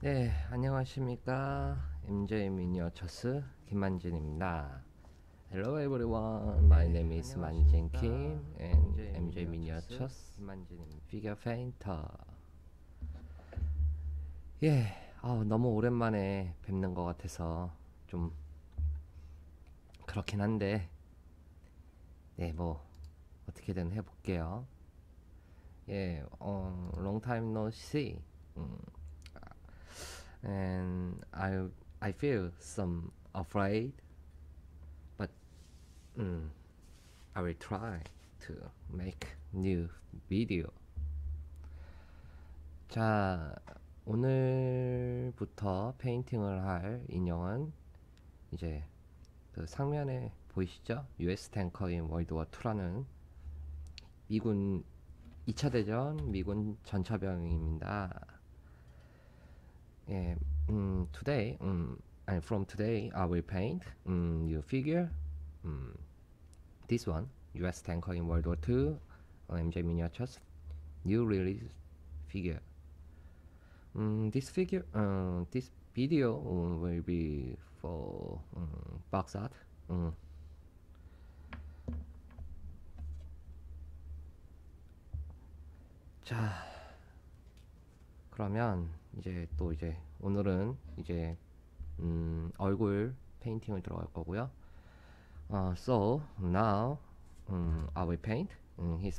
네, 안녕하십니까. MJ 미니어처스 김만진입니다. Hello everyone, my name is Man-Jin Kim and MJ Miniatures Figure Painter. 예, 너무 오랜만에 뵙는 것 같아서 좀 그렇긴 한데, 네, 뭐 어떻게든 해볼게요. 예, long time no see. 음, and I feel some afraid, but I will try to make new video. 자, 오늘부터 페인팅을 할 인형은 이제 그 상면에 보이시죠? US 탱커인 월드워 2라는 미군 2차 대전 미군 전차병입니다. 예, today, and from today I will paint new figure. This one, US tanker in World War II, MJ miniatures, new release figure. This video will be for box art. 자, 그러면 이제 오늘은 이제 얼굴 페인팅을 들어갈 거고요. So now I will paint his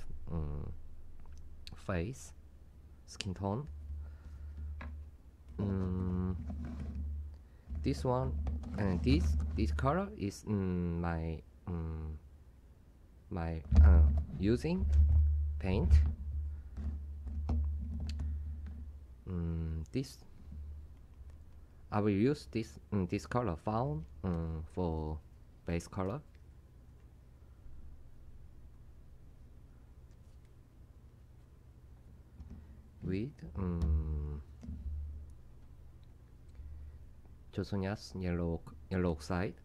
face, skin tone. This one and this color is my using paint. This I will use this color found for base color. With Josonia's yellow oxide.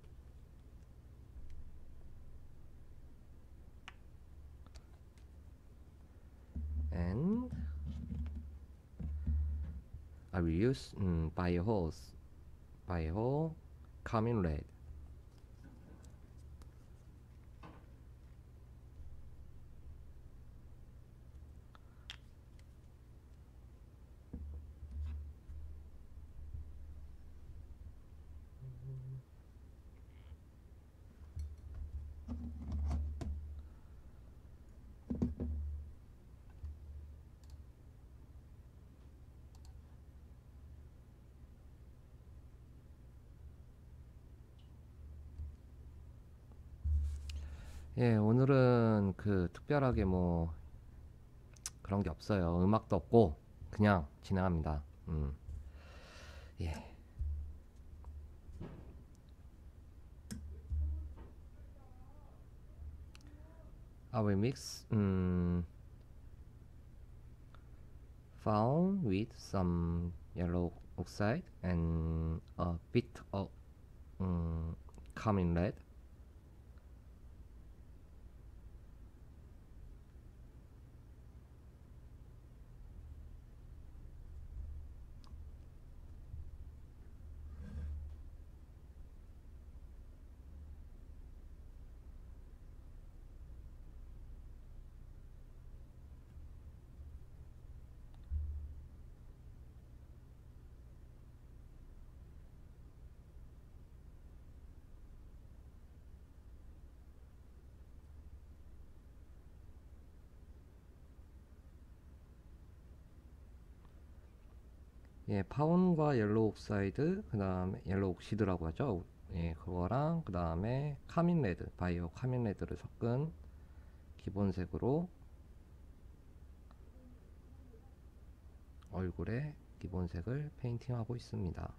And I will use Bio Carmine Red. 예, 오늘은 특별하게 뭐 그런 게 없어요. 음악도 없고 그냥 진행합니다. 예. I will mix fawn with some yellow oxide and a bit of carmine red. 예, 파운과 옐로우 옥사이드, 그 다음에 옐로우 옥시드라고 하죠. 예, 그거랑 그 다음에 카민 레드, 바이오 카민 레드를 섞은 기본색으로 얼굴에 기본색을 페인팅하고 있습니다.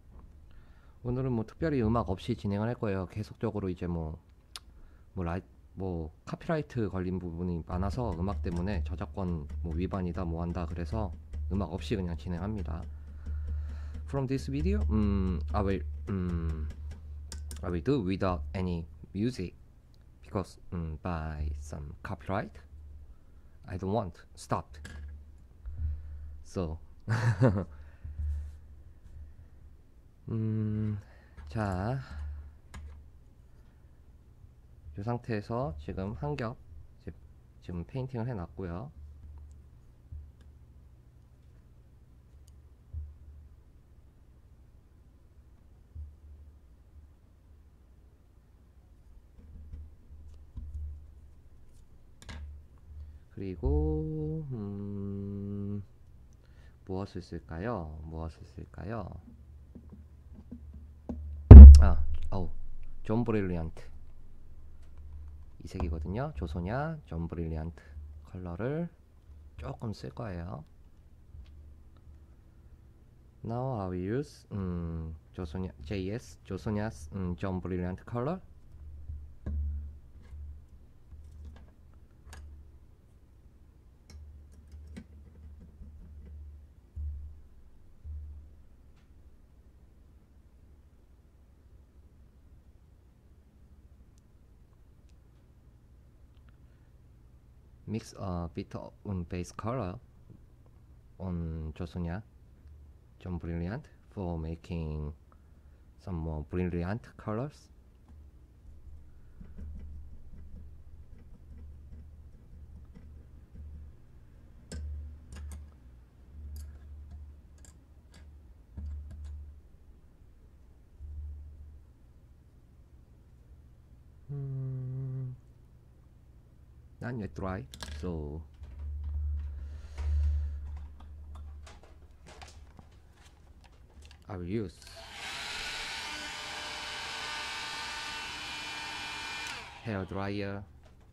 오늘은 뭐 특별히 음악 없이 진행을 할 거예요. 계속적으로 이제 뭐 뭐 카피라이트 걸린 부분이 많아서 음악 때문에 저작권 뭐 위반이다 뭐 한다 그래서 음악 없이 그냥 진행합니다. From this video, I will do without any music because by some copyright, I don't want stopped. So, 자, 이 상태에서 지금 한 겹 지금 페인팅을 해놨고요. 그리고 무엇을 쓸까요? 무엇을 쓸까요? 존 브릴리언트 이 색이거든요. 조소냐 존 브릴리언트 컬러를 조금 쓸 거예요. Now I will use 조소냐 JS 조소냐 존 브릴리언트 컬러. Mix a bit of base color on 조소냐 존 brilliant for making some more brilliant colors. Not yet dry, so I will use hair dryer.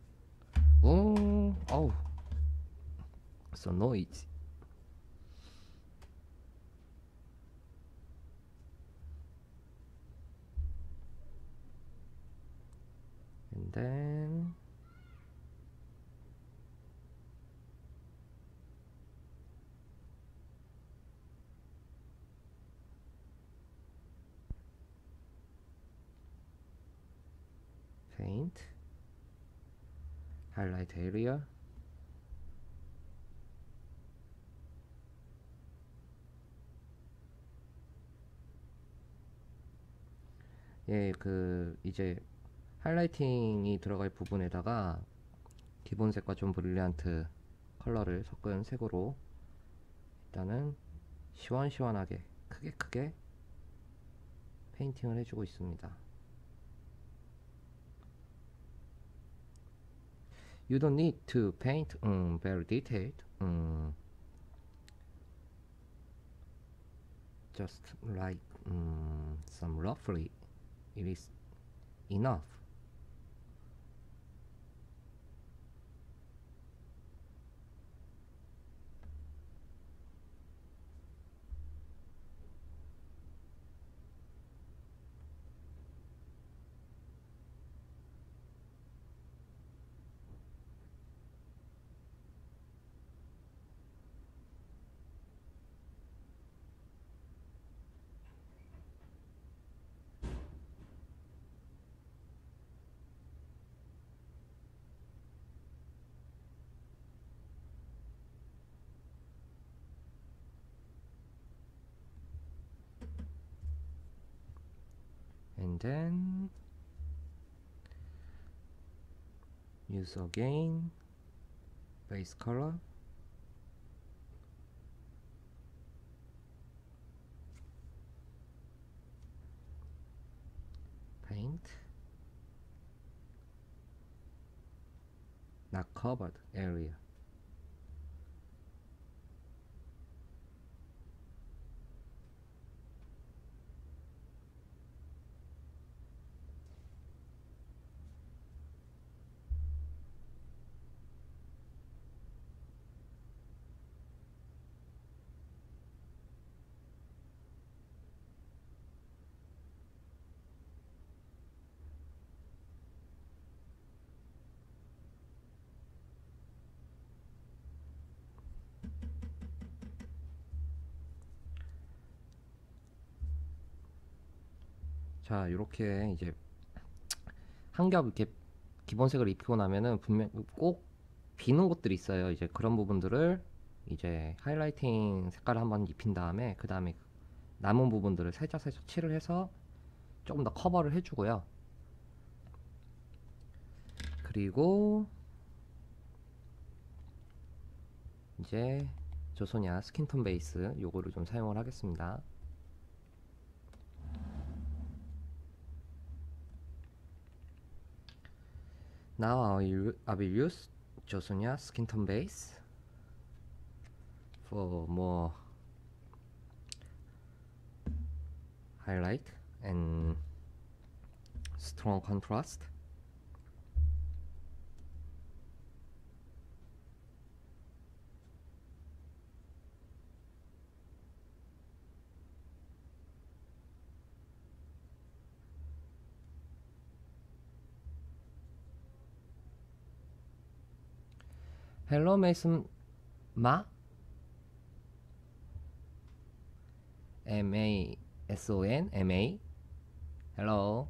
Oh, so noisy. And then paint highlight area. 예, 이제 하이라이팅이 들어갈 부분에다가 기본색과 좀 브릴리안트 컬러를 섞은 색으로 일단은 시원시원하게 크게 페인팅을 해주고 있습니다. You don't need to paint very detailed. Just like some roughly, it is enough. And then use again base color. Paint not covered area. 자, 이렇게 이제 한 겹 이렇게 기본색을 입히고 나면은 분명 꼭 비는 곳들이 있어요. 이제 그런 부분들을 이제 하이라이팅 색깔을 한번 입힌 다음에 그 다음에 남은 부분들을 살짝 칠을 해서 조금 더 커버를 해주고요. 그리고 이제 조소냐 스킨톤 베이스 요거를 좀 사용을 하겠습니다. Now I will use 조소냐 스킨톤 베이스 for more highlight and strong contrast. Hello, Mason Ma? M-A-S-O-N? M-A? Hello?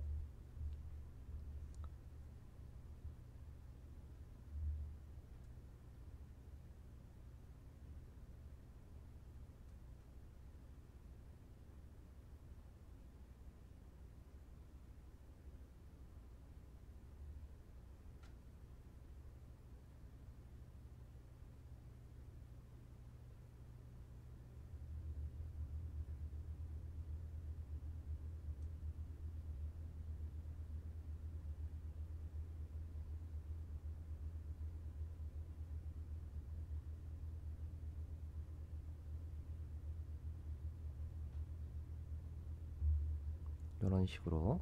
이런 식으로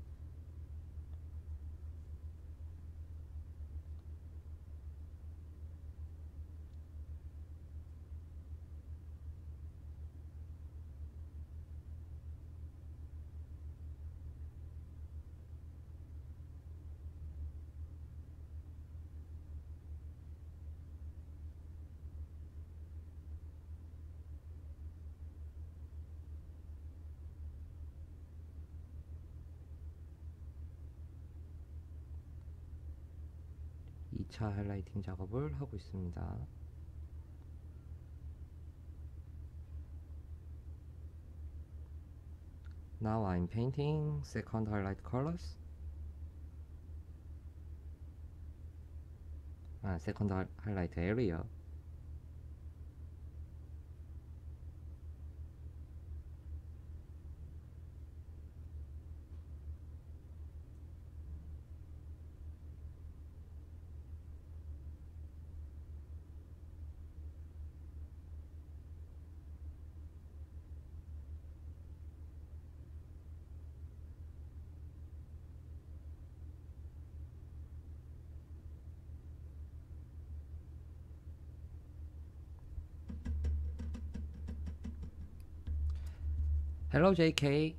이 차 하이라이팅 작업을 하고 있습니다. Now I'm painting second highlight colors. Second highlight area. Hello, JK.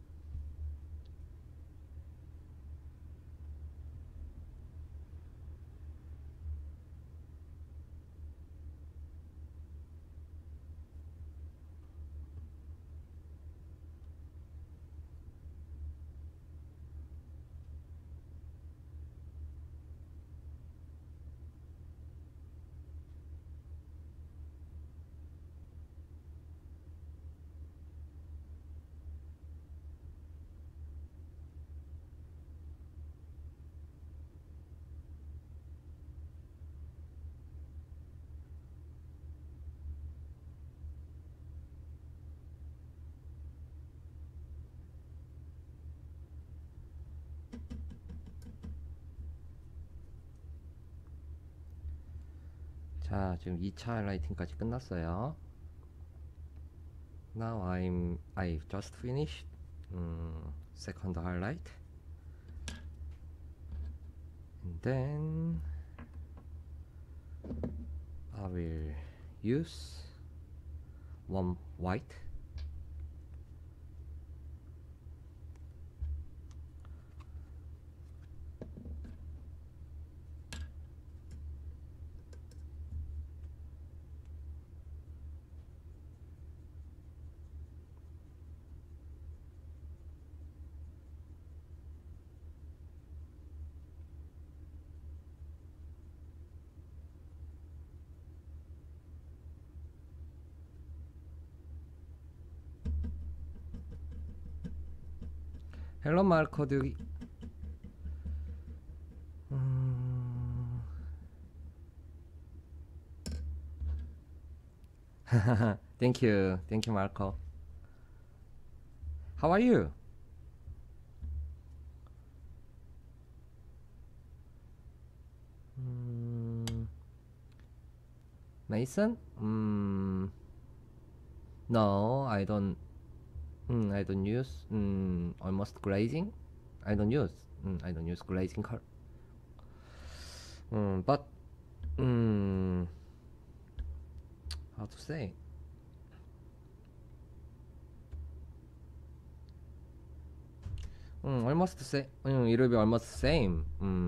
자, 지금 2차 하이라이팅까지 끝났어요. Now I just finished second highlight. And then I will use warm white. Hello, Marco. Do you... Thank you, Marco. How are you? Mason? No, I don't. I don't use almost glazing. I don't use. I don't use glazing color. But how to say? Almost the same. It will be almost the same.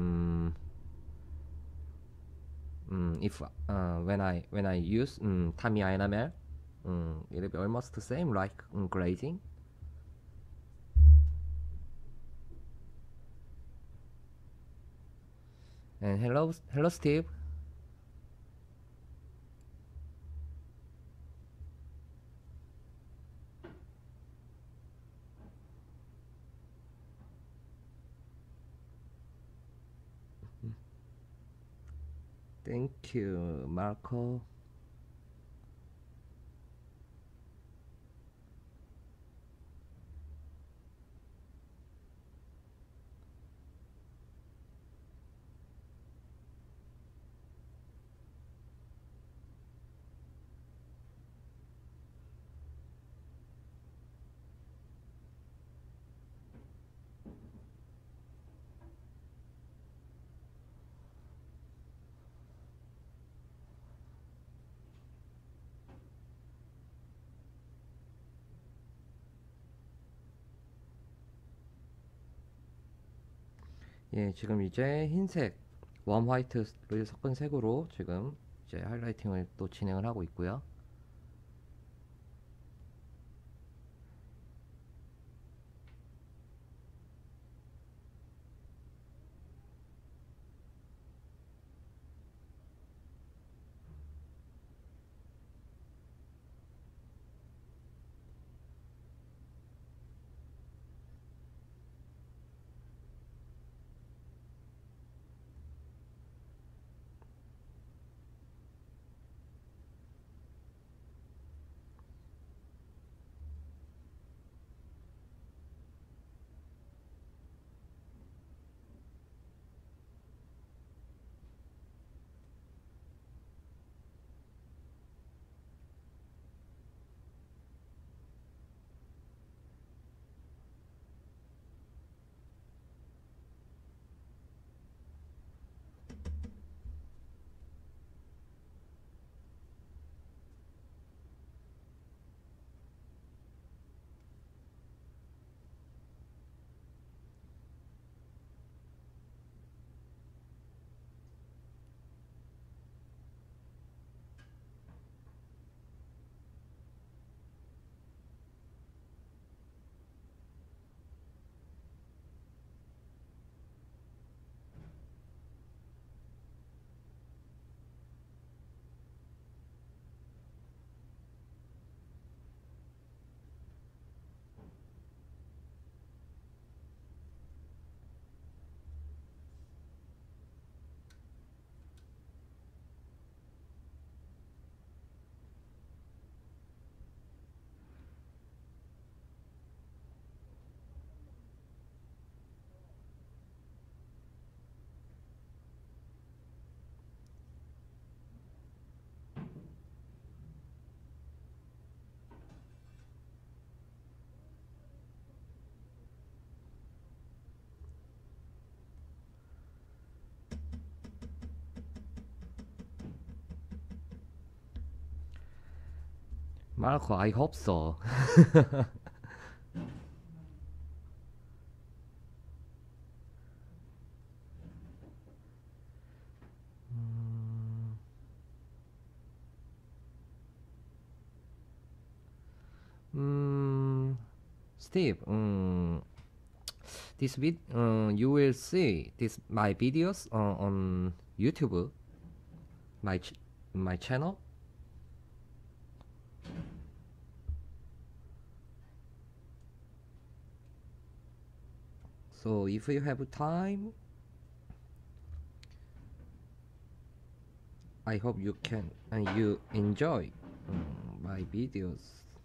If when I use Tamiya enamel, it will be almost the same like glazing. And hello, Steve. Thank you, Marco. 예, 지금 이제 흰색, 웜 화이트를 섞은 색으로 지금 이제 하이라이팅을 또 진행을 하고 있고요. Marco, I hope so. Steve, you will see this my videos on YouTube, my ch my channel. So if you have time, I hope you can and you enjoy my videos.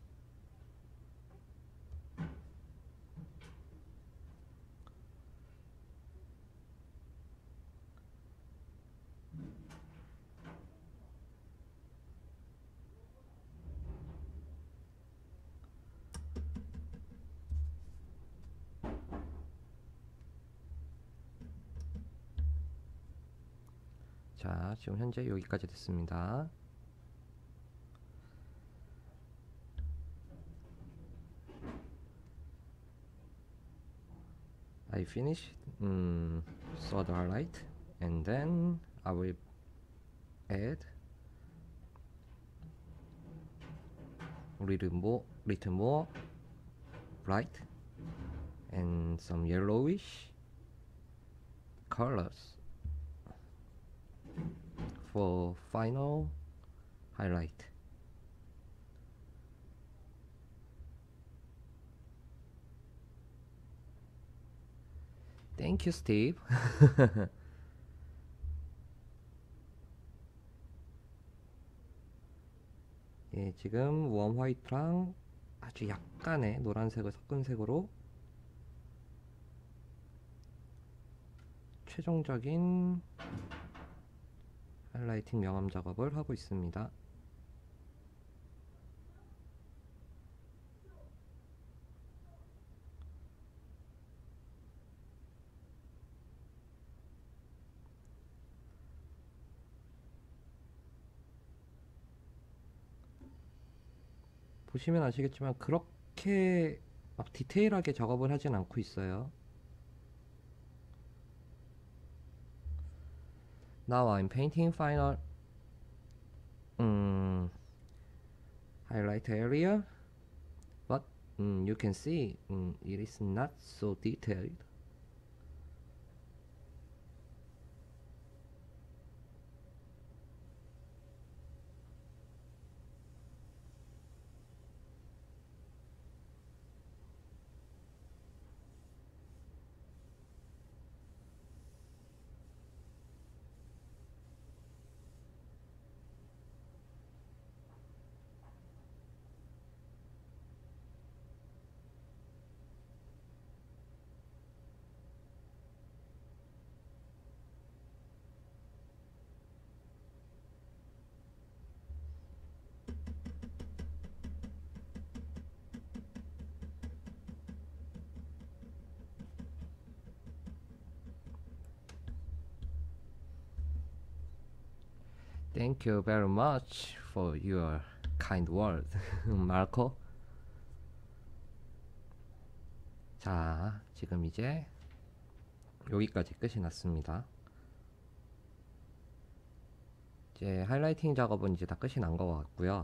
자, 지금 현재 여기까지 됐습니다. I finished third highlight, and then I will add little more bright and some yellowish colors for final highlight. Thank you, Steve. 예, 지금 웜 화이트랑 아주 약간의 노란색을 섞은 색으로 최종적인 하이라이팅 명암 작업을 하고 있습니다. 보시면 아시겠지만 그렇게 막 디테일하게 작업을 하진 않고 있어요. Now I'm painting final highlight area, but you can see it is not so detailed. Thank you very much for your kind word, 마르코. 자, 지금 이제 여기까지 끝이 났습니다. 이제 하이라이팅 작업은 이제 다 끝이 난 것 같고요.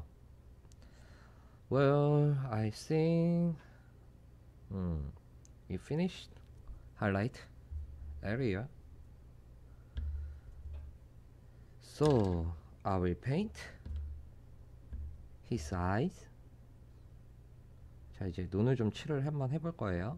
Well, I think we finished highlight area. So I will paint his eyes. 자, 이제 눈을 좀 칠을 한번 해볼 거예요.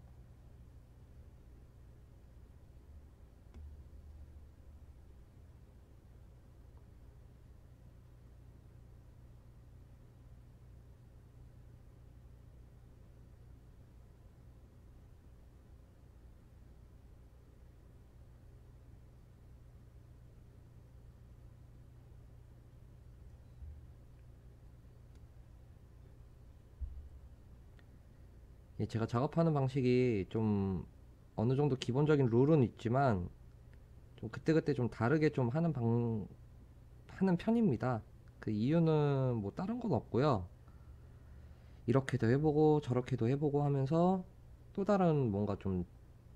예, 제가 작업하는 방식이 좀 어느 정도 기본적인 룰은 있지만 좀 그때그때 좀 다르게 좀 하는 편입니다. 그 이유는 뭐 다른 건 없고요. 이렇게도 해보고 저렇게도 해보고 하면서 또 다른 뭔가 좀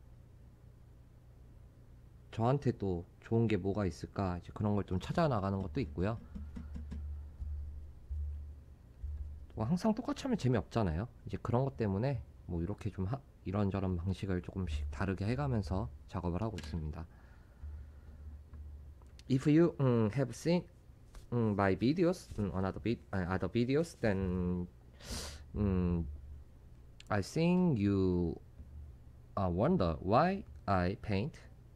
저한테 또 좋은 게 뭐가 있을까 이제 그런 걸 좀 찾아 나가는 것도 있고요. 뭐 항상 똑같이 하면 재미없잖아요. 이제 그런 것 때문에 뭐 이렇게 좀 이런저런 방식을 조금씩 다르게 해가면서 작업을 하고 있습니다. If you have seen my videos, other videos, then I think you wonder why I paint.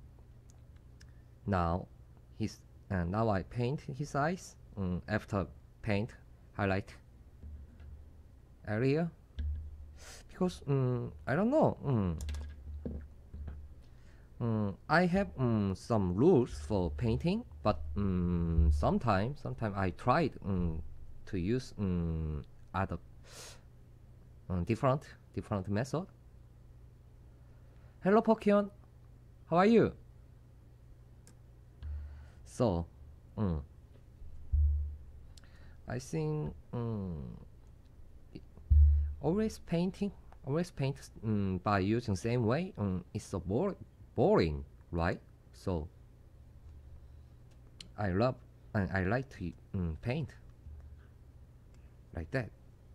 Now now I paint his eyes. After paint highlight area, because I don't know. I have some rules for painting, but sometimes I tried to use other different method. Hello, Pokemon. How are you? So, I think always paint by using same way. It's so boring, right? So I love and I like to paint like that.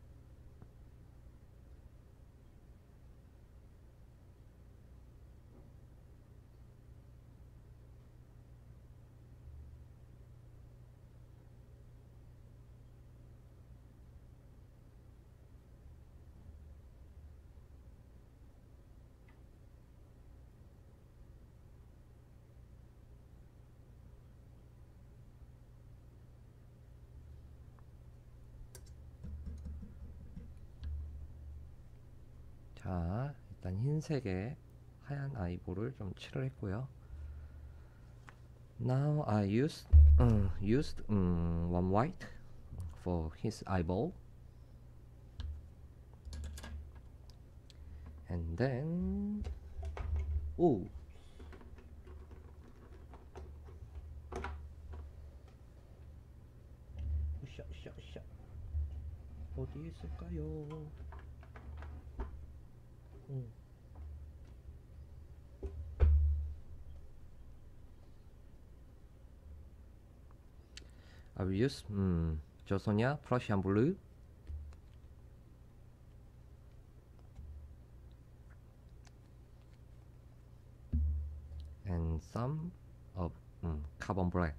자, 일단 흰색에 하얀 아이볼을 좀 칠을 했고요. Now I used one white for his eyeball, and then 샤 어디 있을까요? I will use Josonia Prussian blue, and some of carbon black.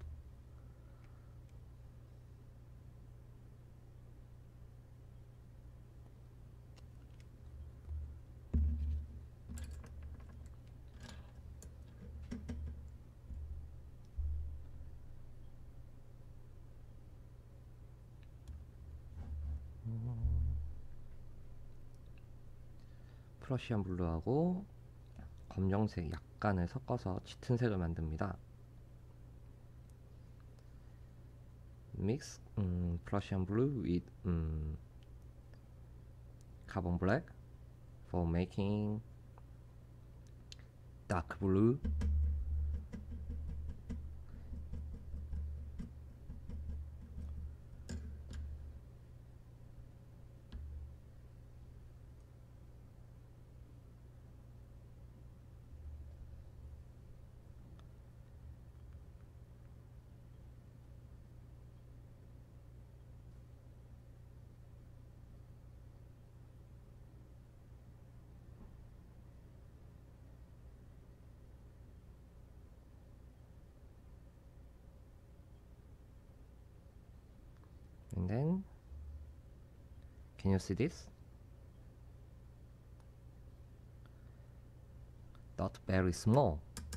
프러시안 블루하고 검정색 약간을 섞어서 짙은 색을 만듭니다. Mix Prussian blue with carbon black for making dark blue. And then, can you see this? Dot very small.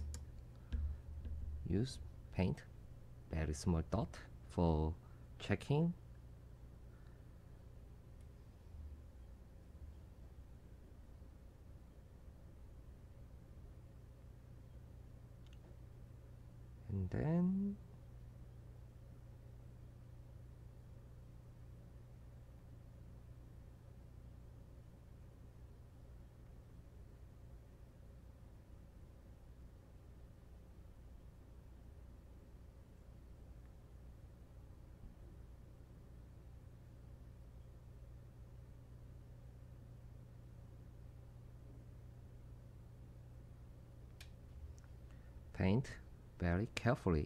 Use paint very small dot for checking. And then paint very carefully.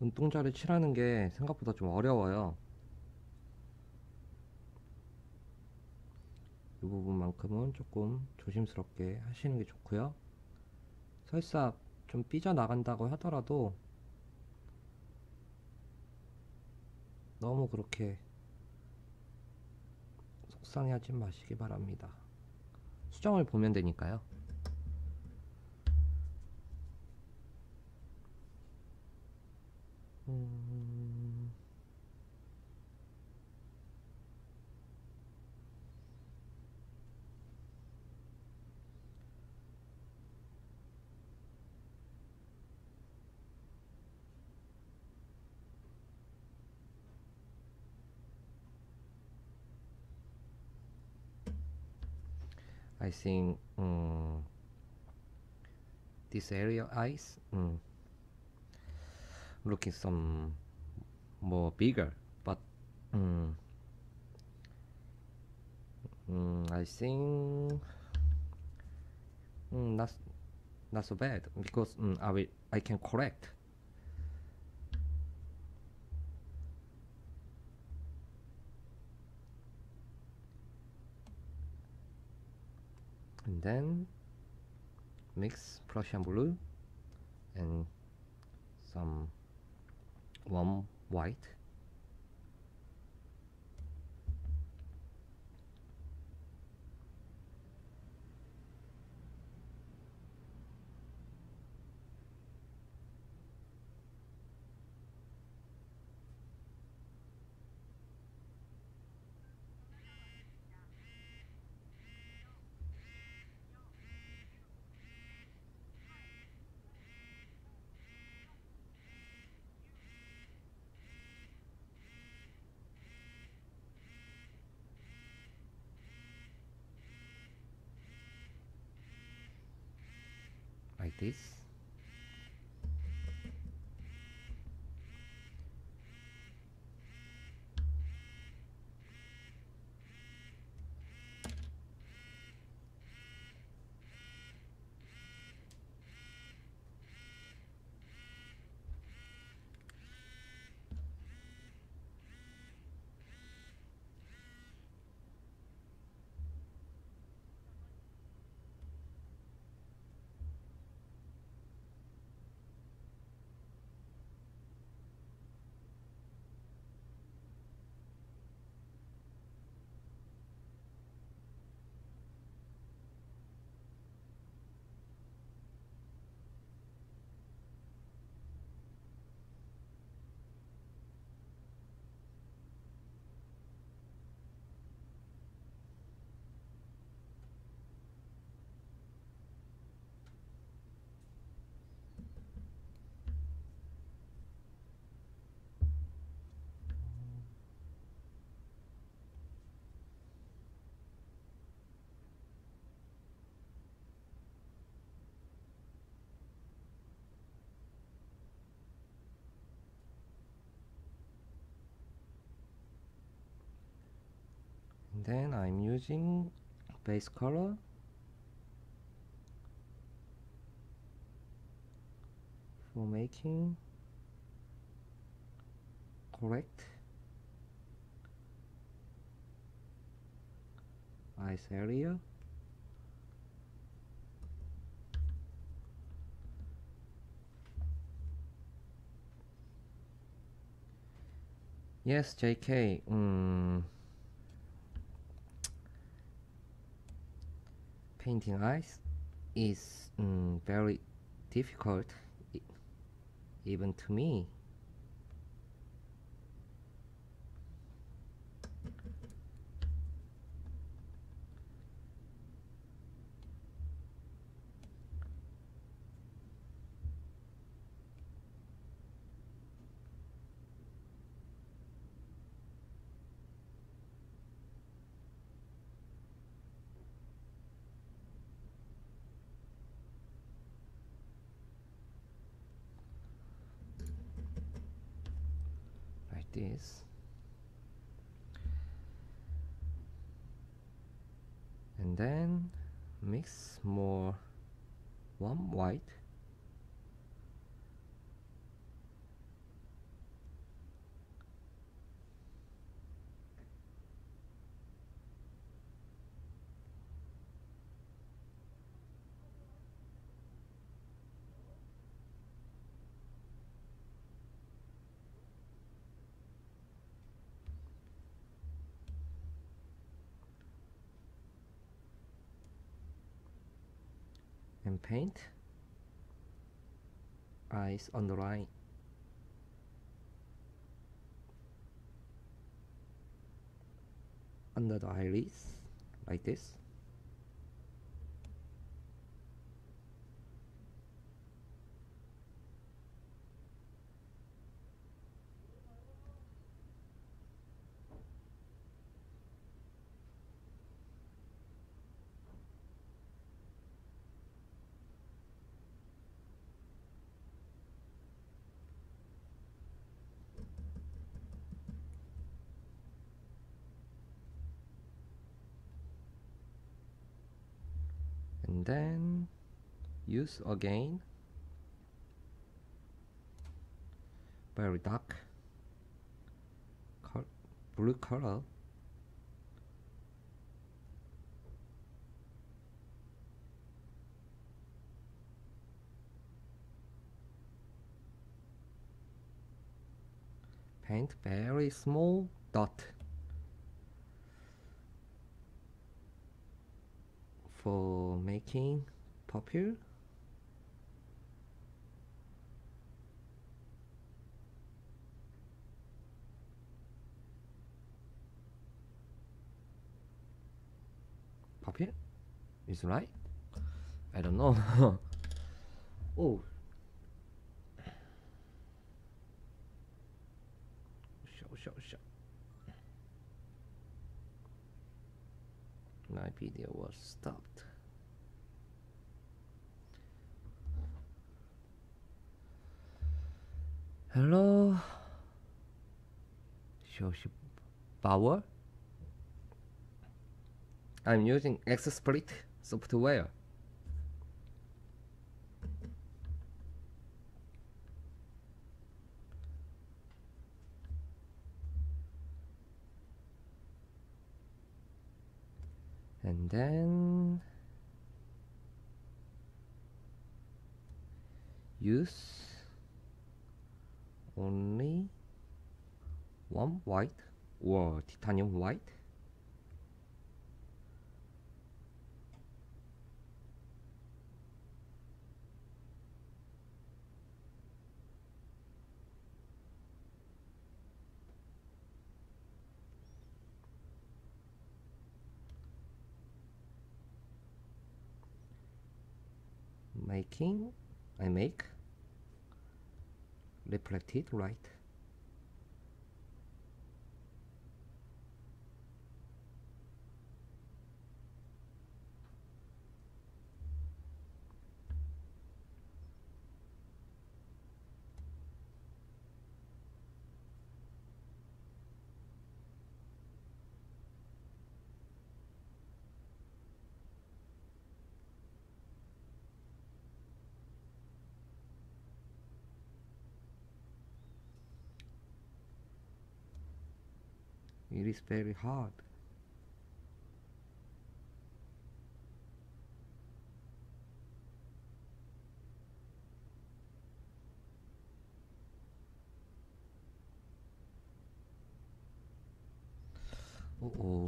눈동자를 칠하는 게 생각보다 좀 어려워요. 이 부분만큼은 조금 조심스럽게 하시는 게 좋고요. 설사 좀 삐져나간다고 하더라도 너무 그렇게 속상해하지 마시기 바랍니다. 수정을 보면 되니까요. I think this area eyes looking some more bigger, but I think not so bad because I can correct. And then mix Prussian blue and some warm white. Like this. And then I'm using base color for making correct eyes area. Yes, JK. Painting eyes is very difficult, even to me. Like this. And then mix more warm white and paint eyes underline under the iris like this. And then use again very dark blue color paint very small dot for making pupil. Pupil is right? I don't know. Oh, show. My video was stopped. Hello. Show power. I'm using XSplit software. And then use only one white or titanium white. I make reflected light. It is very hard. Uh-oh.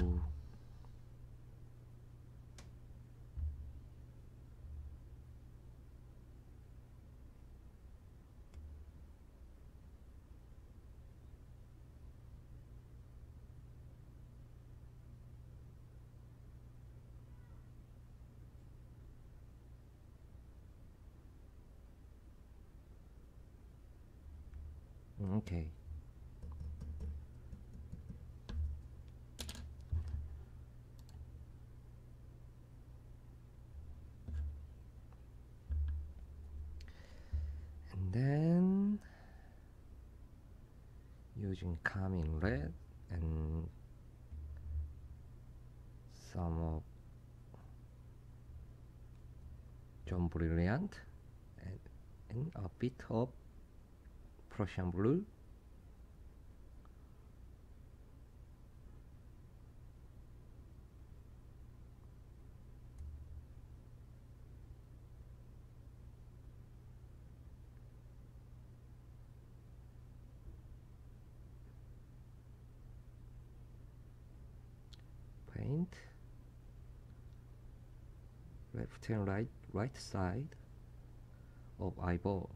Okay. And then using calming red and some of John Brilliant and a bit of Prussian blue. Paint left and right side of eyeball.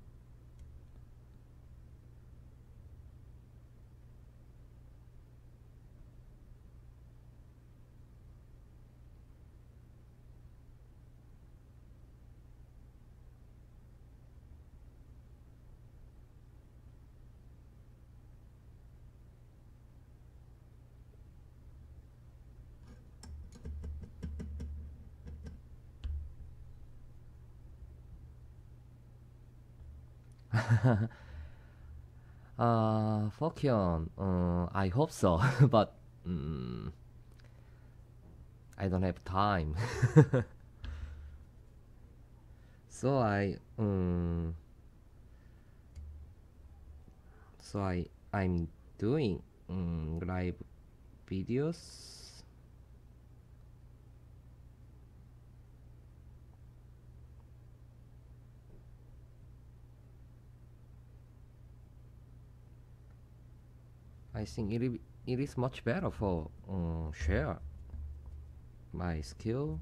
Fokyeon, I hope so, but I don't have time. so I so I'm doing live videos. I think it is much better for share my skill.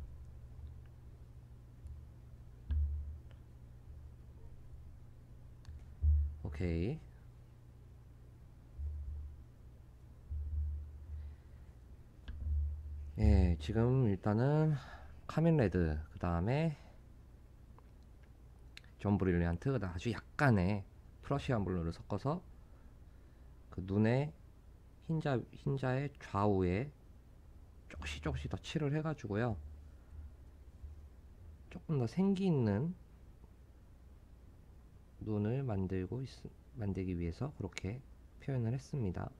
오케이. 예, 지금 일단은 카민레드, 그 다음에 존 브릴리안트, 그다음 아주 약간의 프러시안 블루를 섞어서 그 눈의 흰자의 좌우에 조금씩 더 칠을 해가지고요. 조금 더 생기 있는 눈을 만들기 위해서 그렇게 표현을 했습니다.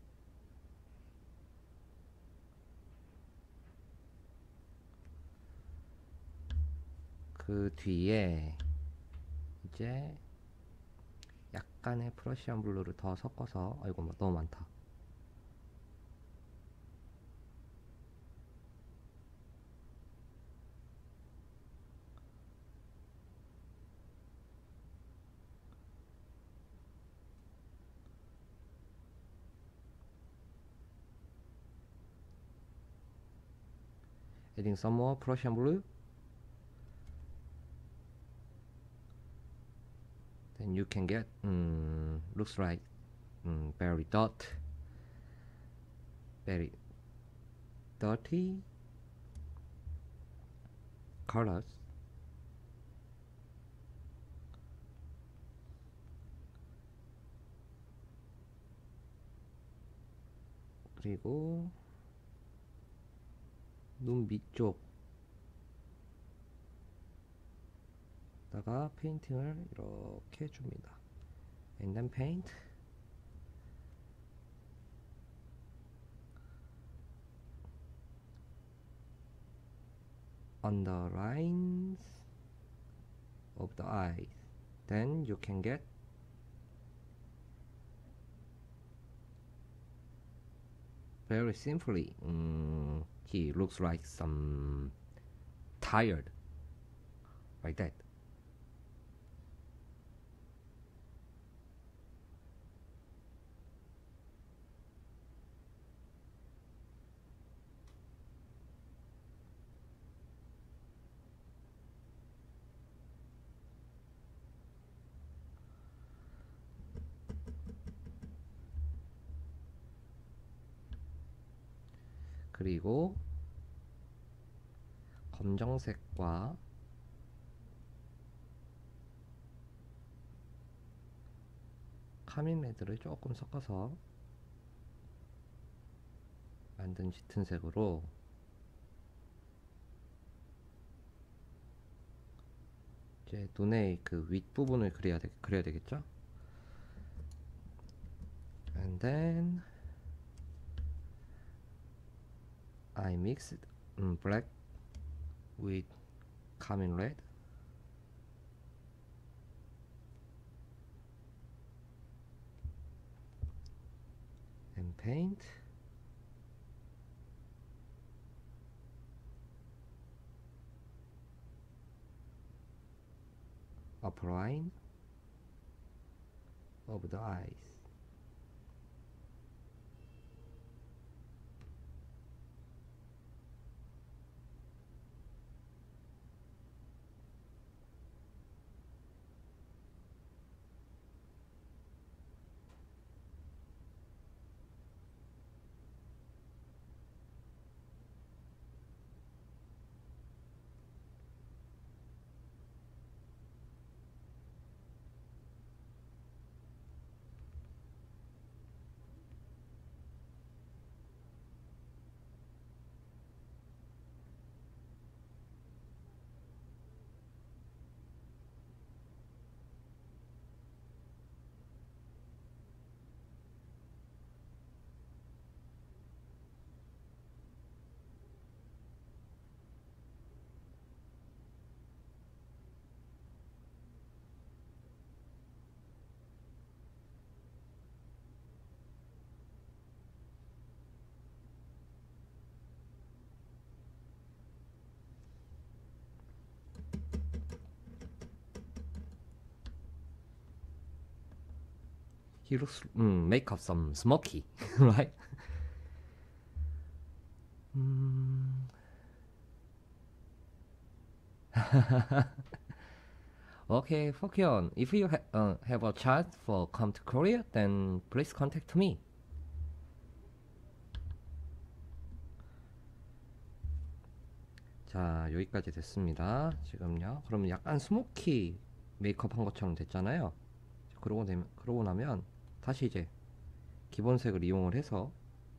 그 뒤에 이제 약간의 프러시안 블루를 더 섞어서, 아이고 뭐 너무 많다. Adding some more Prussian blue. Then you can get looks like very dirty colors. 그리고 눈 밑쪽다가 페인팅을 이렇게 해줍니다. And then paint. On the lines of the eyes. Then you can get very simply he looks like some tired, like that. 그리고 검정색과 카민 레드를 조금 섞어서 만든 짙은 색으로 이제 눈의 그 윗부분을 그려야 되겠죠? And then I mixed black with carmine red. And paint. Upper line of the eyes. he looks make up some smoky, right? Okay, Fokyeon, if you have a chance for come to Korea, then please contact me. 자, 여기까지 됐습니다. 지금요. 그러면 약간 스모키 메이크업 한 것처럼 됐잖아요. 그러고 나면 다시 이제 기본색을 이용을 해서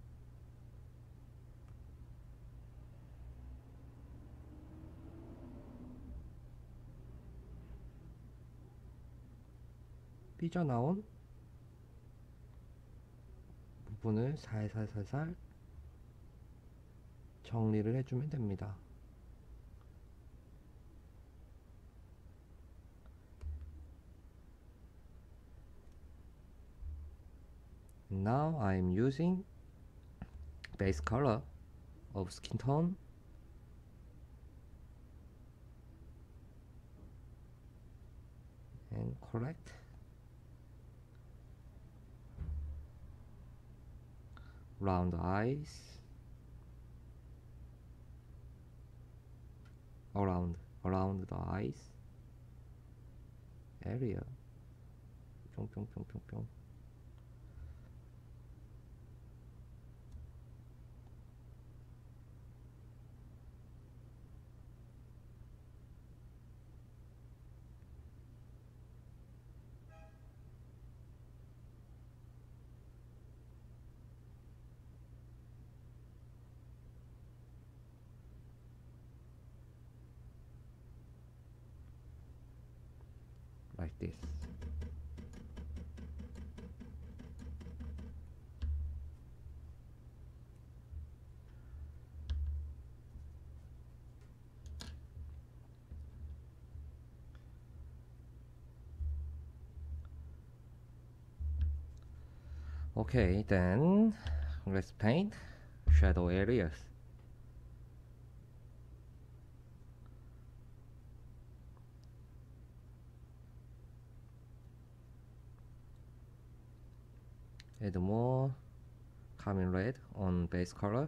삐져나온 부분을 살살살살 정리를 해주면 됩니다. Now I'm using base color of skin tone and correct round eyes around the eyes area 뿅뿅뿅뿅뿅 like this. Okay, then let's paint shadow areas. Add more carmine red on base color.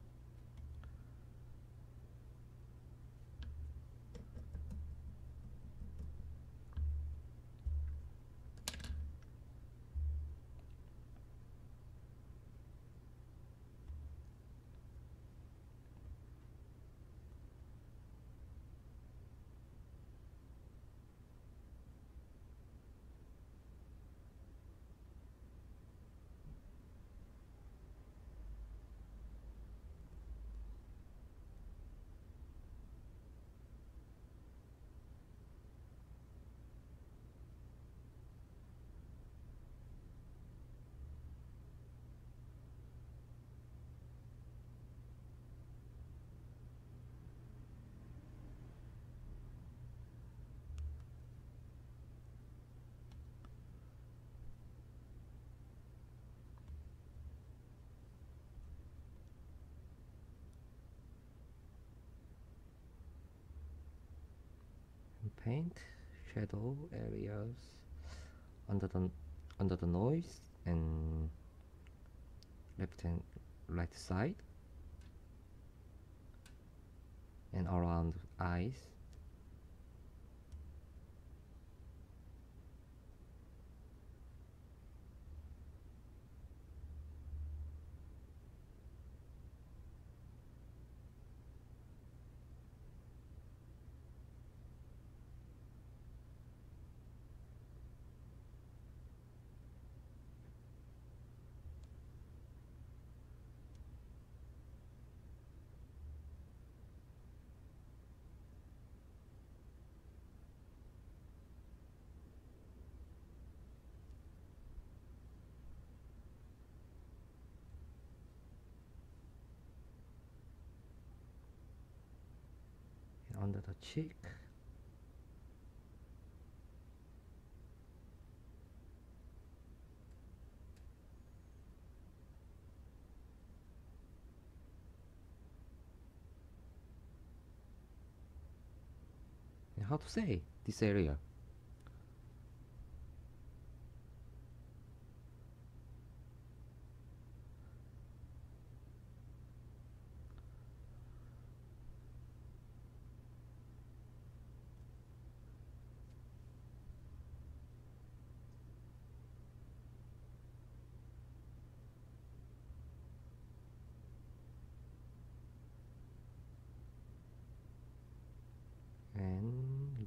Paint shadow areas under the nose and left and right side and around eyes. Under the cheek. And how to say this area?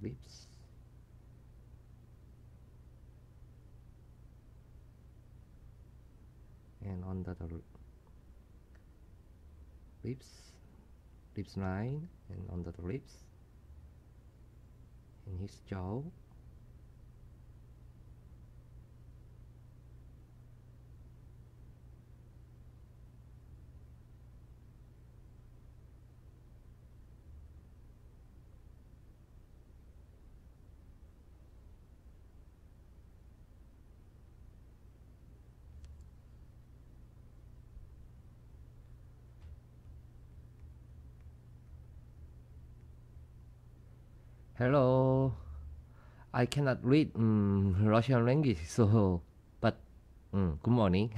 lips. And under the lips line, and under the lips, in his jaw. Hello. I cannot read Russian language, so but good morning.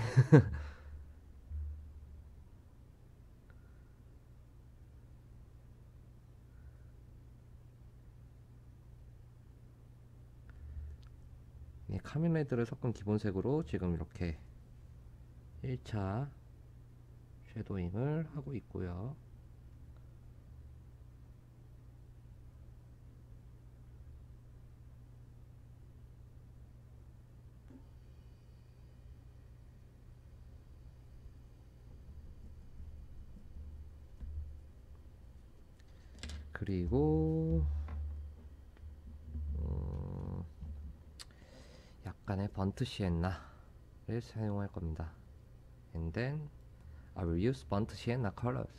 네, 카밀레드를 섞은 기본색으로 지금 이렇게 1차 섀도잉을 하고 있고요. 그리고 약간의 번트 시엔나를 사용할 겁니다. And then I will use burnt sienna colors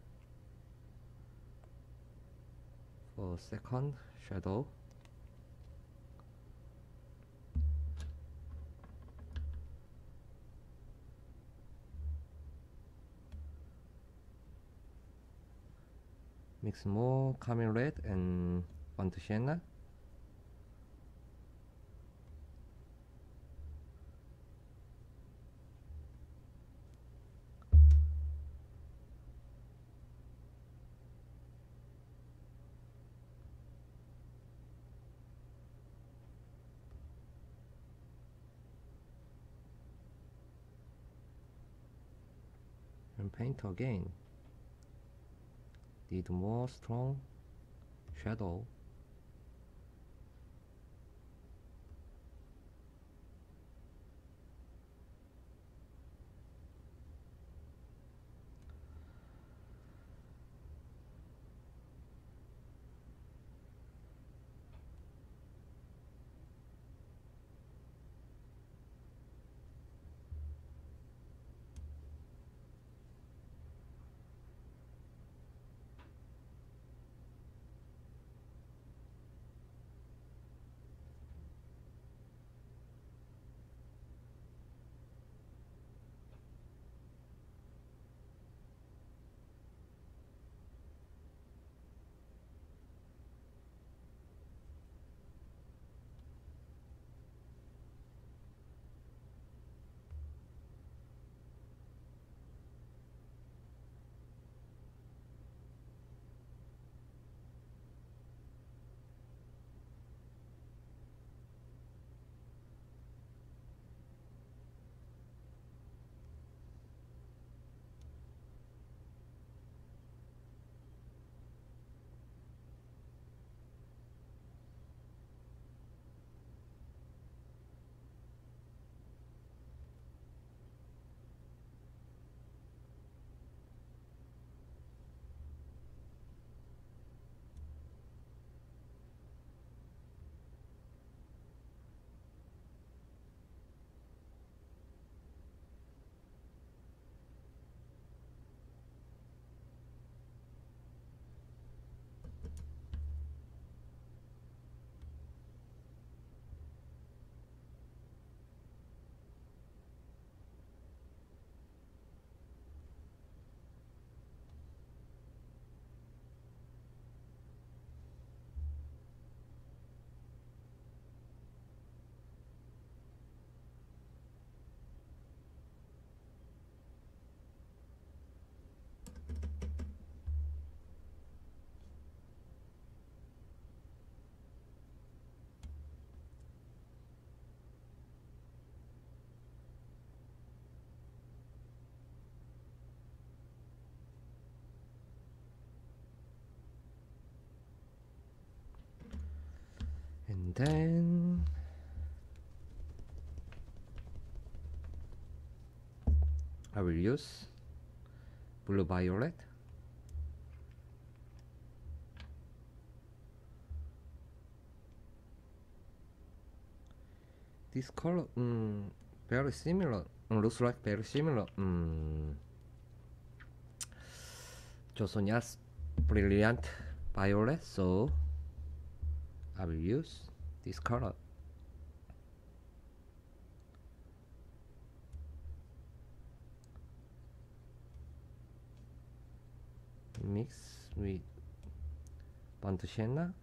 for second shadow. Mix more carmine red and burnt sienna. And paint again. Need more strong shadow. And then I will use blue violet. This color, very similar. Looks like very similar. Josonia's brilliant violet, so I will use this color. Mix with burnt sienna.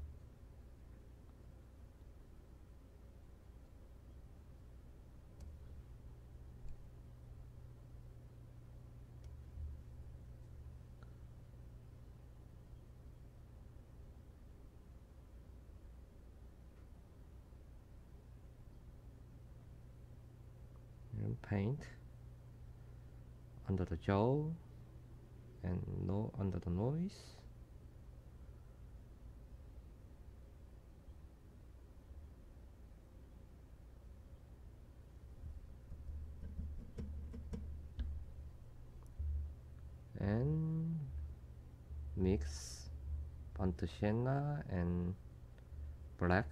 And paint under the jaw and no under the nose. And mix burnt sienna and black.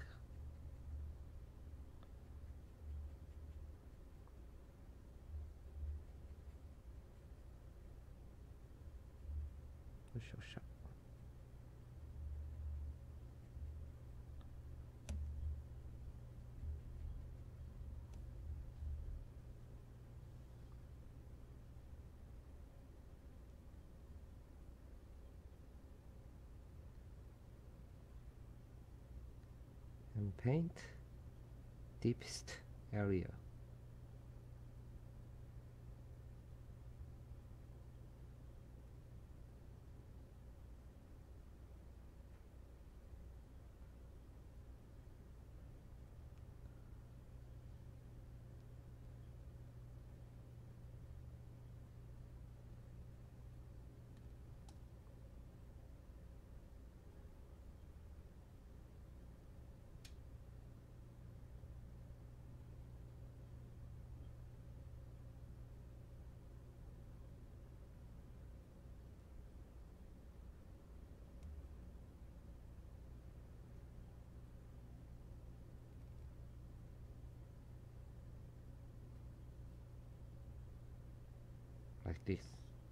And paint deepest area. Like this.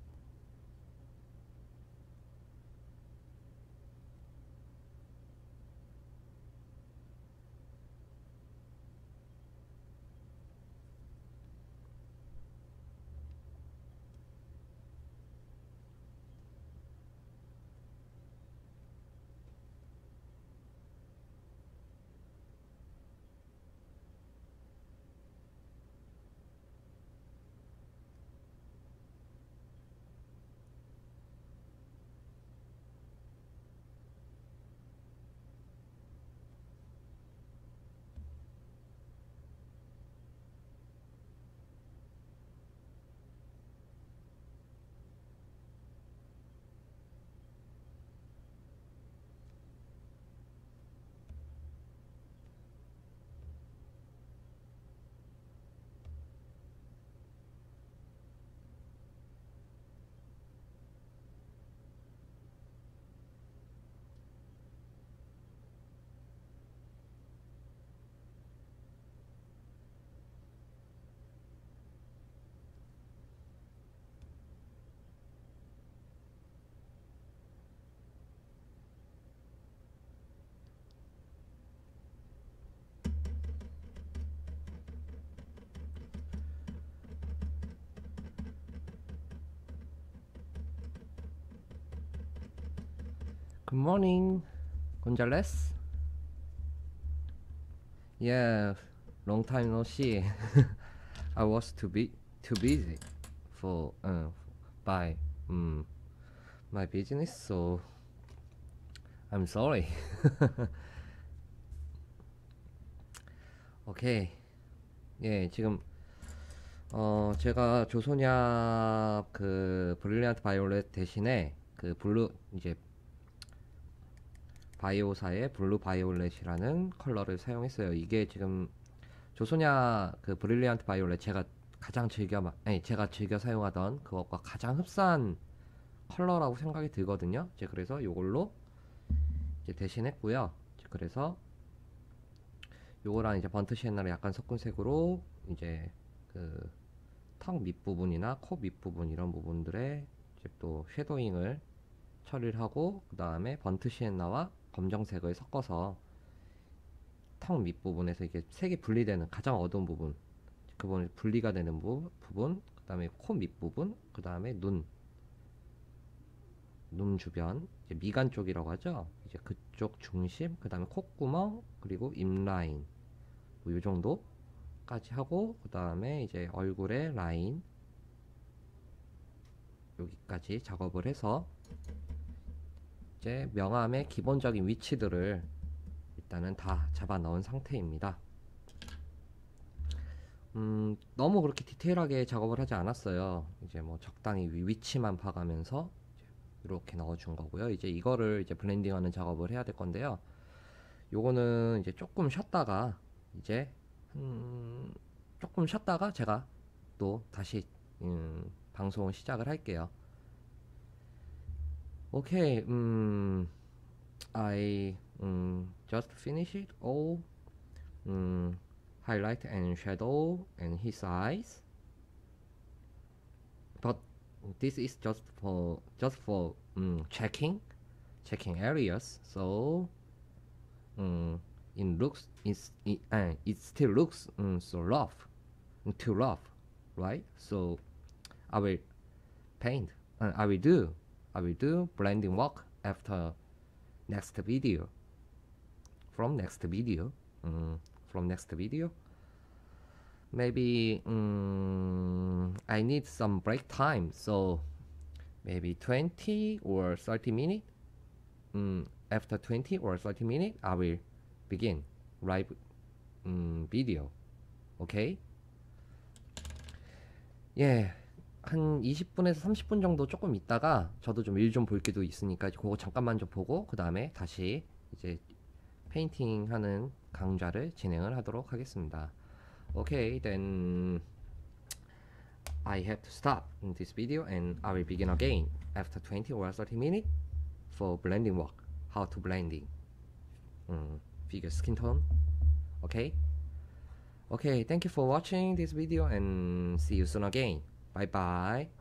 Good morning, Gonzalez. Yeah, long time no see. I was too busy for by my business, so I'm sorry. 오케이. 예, 지금 제가 조소냐 그 브릴리언트 바이올렛 대신에 그 블루 바이오사의 블루 바이올렛이라는 컬러를 사용했어요. 이게 지금 조소냐 그 브릴리언트 바이올렛 제가 제가 즐겨 사용하던 그것과 가장 흡사한 컬러라고 생각이 들거든요. 이제 그래서 이걸로 이제 대신했고요. 그래서 요거랑 이제 번트 시엔나를 약간 섞은 색으로 이제 그 턱 밑부분이나 코 밑부분 이런 부분들에 이제 또 쉐도잉을 처리를 하고, 그 다음에 번트 시엔나와 검정색을 섞어서 턱 밑부분에서 이게 색이 분리되는 가장 어두운 부분, 그 부분이 분리가 되는 부분, 그 다음에 코 밑부분, 그 다음에 눈 주변, 이제 미간 쪽이라고 하죠. 이제 그쪽 중심, 그 다음에 콧구멍, 그리고 입라인, 뭐 요 정도까지 하고, 그 다음에 이제 얼굴의 라인 여기까지 작업을 해서 이제 명암의 기본적인 위치들을 일단은 다 잡아 넣은 상태입니다. 너무 그렇게 디테일하게 작업을 하지 않았어요. 이제 뭐 적당히 위치만 봐가면서 이렇게 넣어준 거고요. 이제 이거를 이제 블렌딩하는 작업을 해야 될 건데요. 요거는 이제 조금 쉬었다가 이제 조금 쉬었다가 제가 또 다시 방송을 시작을 할게요. 오케이. I just finished it all. Highlight and shadow and his eyes. But this is just for checking areas. So it still looks so rough, too rough, right? So I will paint. I will do blending work after next video. From next video. Maybe I need some break time, so maybe 20 or 30 minutes. After 20 or 30 minutes, I will begin live video. Okay? 예, 한 20분에서 30분 정도 조금 있다가 저도 좀 일 좀 볼 게도 있으니까 그거 잠깐만 좀 보고 그 다음에 다시 이제 페인팅 하는 강좌를 진행을 하도록 하겠습니다. Okay, then I have to stop in this video and I will begin again after 20 or 30 minutes for blending work. How to blending figure skin tone. Okay? Okay, thank you for watching this video and see you soon again. Bye bye.